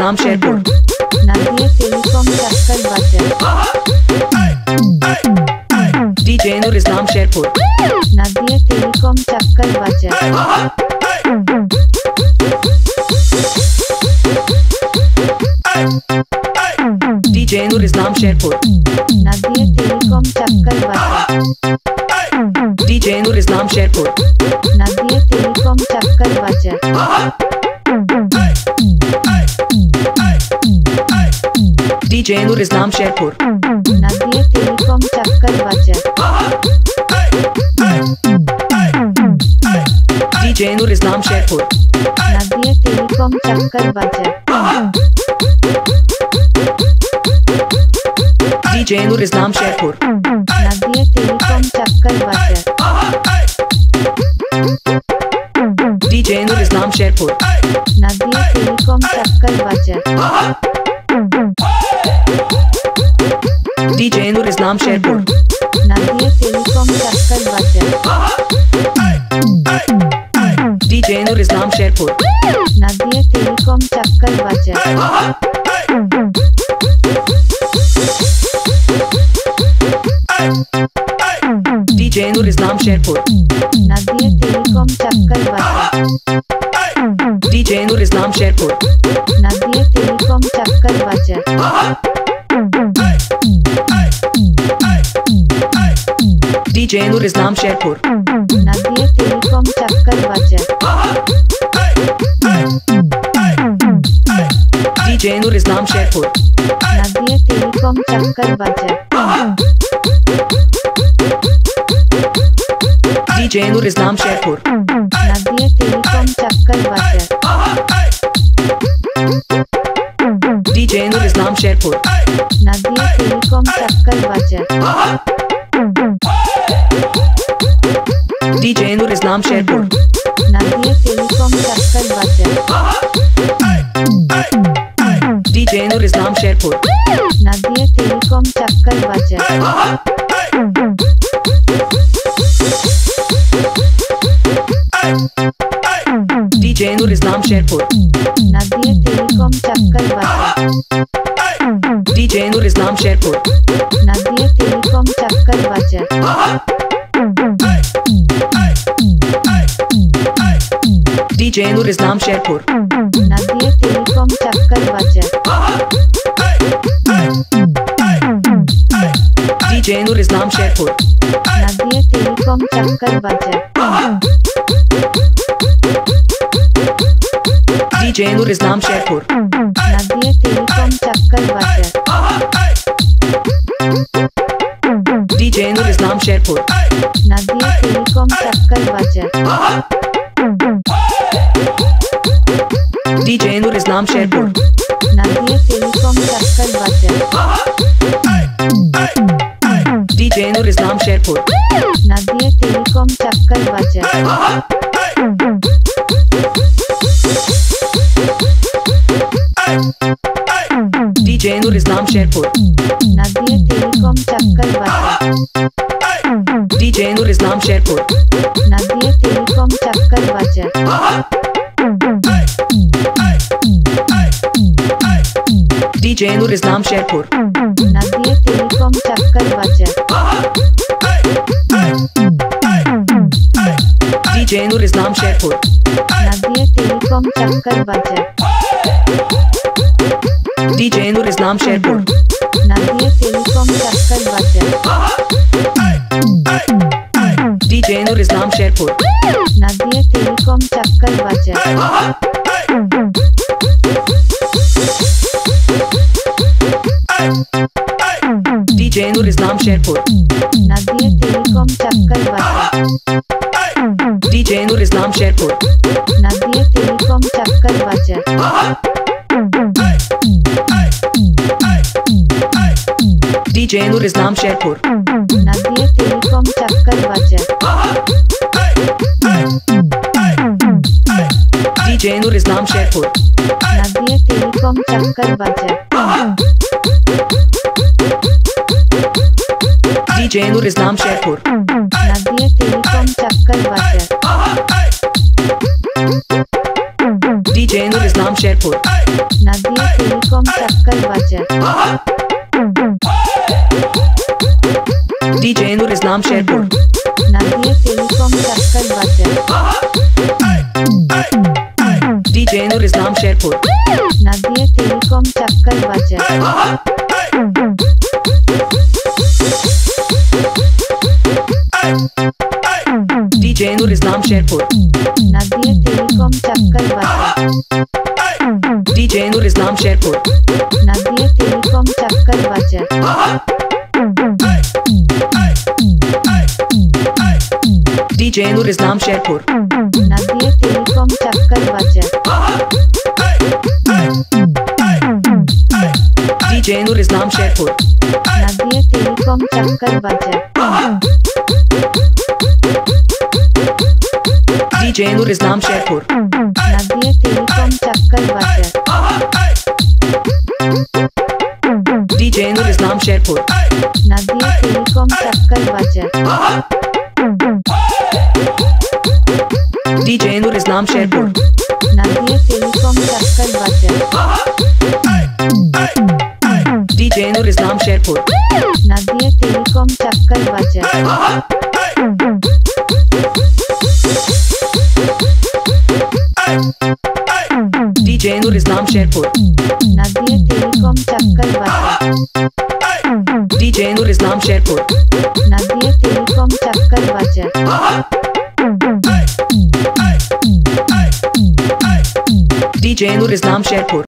Islam Sherpur. Nadia telecom Chakkar Bazar. DJ Noor Islam Sherpur. Nadia telecom Chakkar Bazar. DJ Noor Islam Sherpur. Nadia telecom Chakkar Bazar. DJ Noor Islam Sherpur. Nadia telecom Chakkar Bazar. DJ Noor Islam Sherpur. Nadia telecom Chakkar Bazar. DJ Noor Islam Sherpur. Nadia telecom Chakkar Bazar. DJ Noor Islam Sherpur. Nadia telecom Chakkar Bazar. DJ Noor Islam Sherpur. Nadia telecom Chakkar Bazar. DJ Noor Islam Sherpur. Nadia telecom Chakkar Bazar. DJ Noor Islam Sherpur. Nadia telecom Chakkar Bazar. DJ Noor Islam Sherpur. Nadia telecom Chakkar Bazar. DJ Noor Islam Sherpur. Nadia telecom Chakkar Bazar. DJ Noor Islam Sherpur. Nadia telecom Chakkar Bazar. DJ Noor Islam Sherpur. Nadia telecom Chakkar Bazar. DJ Noor Islam Sherpur. Nadia telecom Chakkar Bazar. DJ Noor Islam Sherpur. Nadia telecom Chakkar Bazar. DJ Noor Islam Sherpur. Nadia telecom Chakkar Bazar. DJ Noor Islam Sherpur. Nadia telecom Chakkar Bazar. DJ Noor Islam Sherpur. Nadia telecom Chakkar Bazar. DJ Noor Islam Sherpur. Nadia telecom Chakkar Bazar. DJ Noor Islam Sherpur. Nadia telecom Chakkar Bazar. DJ Noor Islam Sherpur. Nadia telecom Chakkar Bazar. DJ Noor Islam Sherpur. Nadia telecom Chakkar Bazar. DJ Noor Islam Sherpur. Nadia telecom Chakkar Bazar. DJ Noor Islam Sherpur. Nadia telecom Chakkar Bazar. DJ Noor Islam Sherpur. Nadia telecom Chakkar Bazar. DJ Noor Islam Sherpur. Nadia telecom Chakkar Bazar. DJ Noor Islam Sherpur. Nadia telecom Chakkar Bazar. DJ Noor Islam Sherpur. Nadia telecom Chakkar Bazar. DJ Noor Islam Sherpur. Nadia telecom Chakkar Bazar. DJ Noor Islam Sherpur. Nadia telecom Chakkar Bazar. DJ Noor Islam Sherpur. Nadia telecom Chakkar Bazar. DJ Noor Islam Sherpur. Nadia telecom Chakkar Bazar. DJ Noor Islam Sherpur. Nadia telecom Chakkar Bazar. DJ Noor Islam Sherpur. Nadia telecom Chakkar Bazar. DJ Noor Islam Sherpur. Nadia telecom Chakkar Bazar. DJ Noor Islam Sherpur. Nadia telecom Chakkar Bazar. DJ Nur Islam Sherpur. Nadia Telecom Chakkar Bajar. DJ Nur Islam Sherpur. Nadia Telecom Chakkar Bajar. DJ Nur Islam Sherpur. Nadia Telecom Chakkar Bajar. DJ Nur Islam Sherpur. Nadia Telecom Chakkar Bajar. DJ Nur Islam Sherpur. Nadia Telecom Chakkar Bajar. DJ Nur Islam Sherpur. Nadia Telecom Chakkar Bajar. DJ Nur Islam Sherpur. Nadia Telecom Chakkar Bajar. DJ Nur Islam Sherpur. Nadia Telecom Chakkar Bajar. DJ Nur Islam Sherpur. Nadia Telecom Chakkar Bajar. DJ Nur Islam Sherpur. Nadia Telecom Chakkar Bajar. DJ Nur Islam Sherpur. Nadia Telecom Chakkar Bajar. DJ Nur Islam Sherpur. Nadia Telecom Chakkar Bajar. DJ Nur Islam Sherpur. Nadia Telecom Chakkar Bajar. DJ Nur Islam Sherpur.